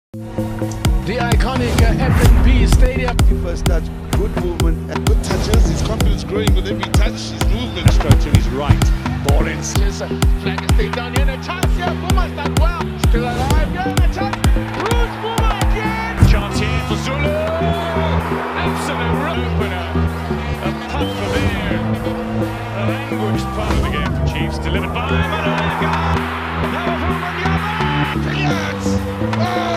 The iconic F&B Stadium. First touch, good movement and good touches. His confidence growing with every touch. His movement Stroke to his right. Ball in. Flag is still down here. A chance here. Boomer's done well. Still alive. Yeah, a chance. Bruce Boomer again. Chance here for Zulu. Absolute opener. A putt for there. An anguished part of the game for Chiefs. Delivered by Malaga. Now a from the other. Brilliant. Oh.